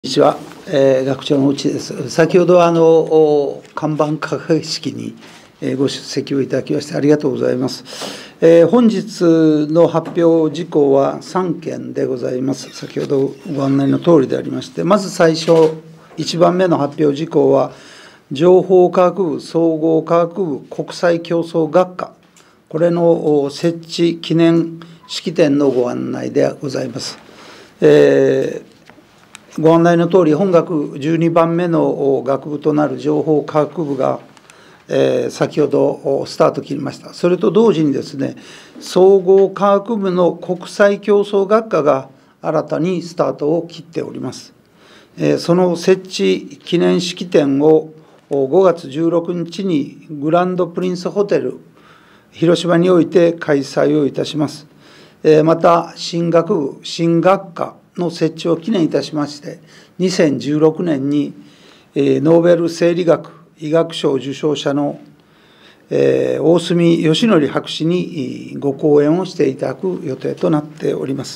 こんにちは、学長の内です。先ほど看板掲げ式にご出席をいただきましてありがとうございます。本日の発表事項は3件でございます。先ほどご案内のとおりでありまして、まず最初、1番目の発表事項は、情報科学部、総合科学部国際競争学科、これの設置記念式典のご案内でございます。ご案内のとおり、本学12番目の学部となる情報科学部が、先ほどスタート切りました。それと同時にですね、総合科学部の国際競争学科が新たにスタートを切っております。その設置記念式典を5月16日にグランドプリンスホテル広島において開催をいたします。また、新学部、新学科の設置を記念いたしまして、2016年にノーベル生理学・医学賞受賞者の大隅義則博士にご講演をしていただく予定となっております。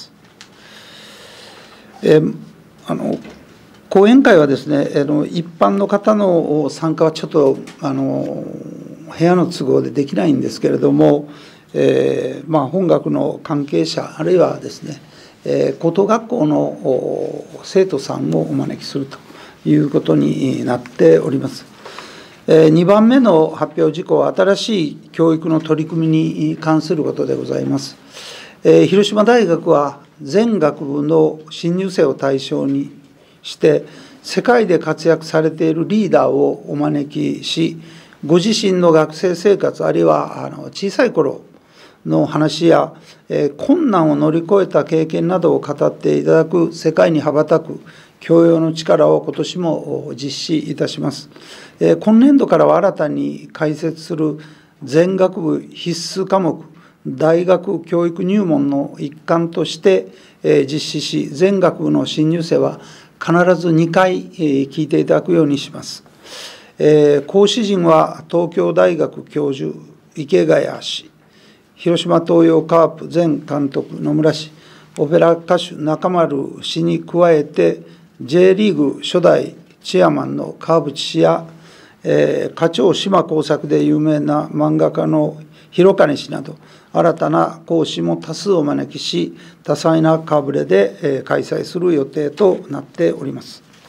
講演会はですね、一般の方の参加はちょっと部屋の都合でできないんですけれども、本学の関係者、あるいはですね、高等学校の生徒さんをお招きするということになっております。2番目の発表事項は、新しい教育の取り組みに関することでございます。広島大学は全学部の新入生を対象にして、世界で活躍されているリーダーをお招きし、ご自身の学生生活、あるいは小さい頃の話や、困難を乗り越えた経験などを語っていただく世界に羽ばたく教養の力を今年も実施いたします。今年度からは新たに開設する全学部必須科目大学教育入門の一環として実施し、全学部の新入生は必ず2回聞いていただくようにします。講師陣は東京大学教授池谷氏、広島東洋カープ前監督野村氏、オペラ歌手中丸氏に加えて、J リーグ初代チェアマンの川淵氏や、課長島耕作で有名な漫画家の広金氏など、新たな講師も多数お招きし、多彩な顔ぶれで開催する予定となっております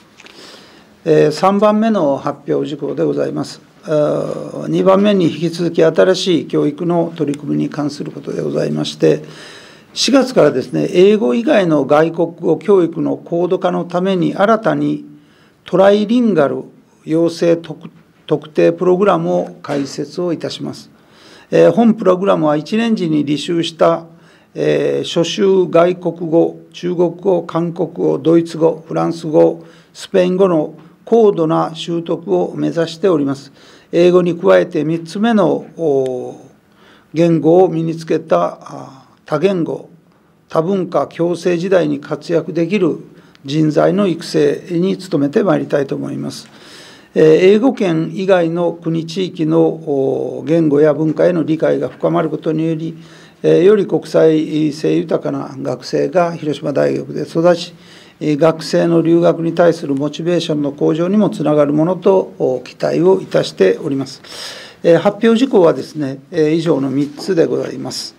。3番目の発表事項でございます。2番目に引き続き新しい教育の取り組みに関することでございまして、4月からですね、英語以外の外国語教育の高度化のために新たにトライリンガル養成特定プログラムを開設をいたします。本プログラムは1年時に履修した初習外国語、中国語、韓国語、ドイツ語、フランス語、スペイン語の高度な習得を目指しております。英語に加えて3つ目の言語を身につけた多言語、多文化共生時代に活躍できる人材の育成に努めてまいりたいと思います。英語圏以外の国地域の言語や文化への理解が深まることにより、より国際性豊かな学生が広島大学で育ち、学生の留学に対するモチベーションの向上にもつながるものと期待をいたしております。発表事項はですね、以上の3つでございます。